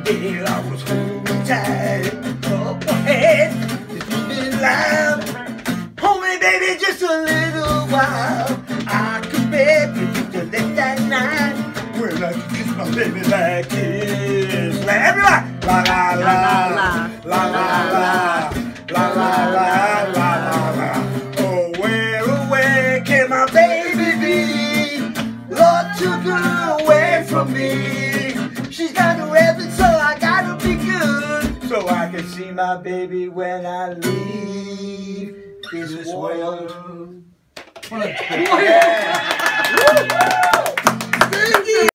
Yeah, I was holding tight. Up ahead, just moving loud. Hold me, baby, just a little while. I could beg you to let that night. When I could kiss my baby like this. Like everybody. La la la la la la la la la la la. Oh, where away can my baby be? Lord took her away from me. She's got the rabbit, so I gotta be good, so I can see my baby when I leave this world. Yeah.